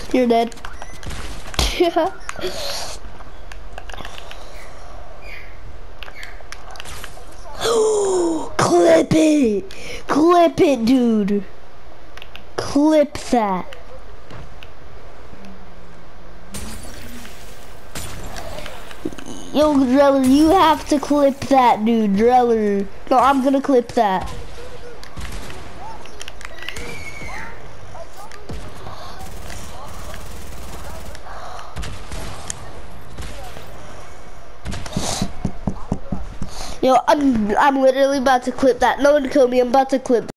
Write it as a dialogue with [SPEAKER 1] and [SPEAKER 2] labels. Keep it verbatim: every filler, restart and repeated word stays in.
[SPEAKER 1] You're dead. Clip it! Clip it, dude! Clip that. Yo, Dreller, you have to clip that, dude. Dreller. No, I'm gonna clip that. Yo, I'm I'm literally about to clip that. No one kill me. I'm about to clip.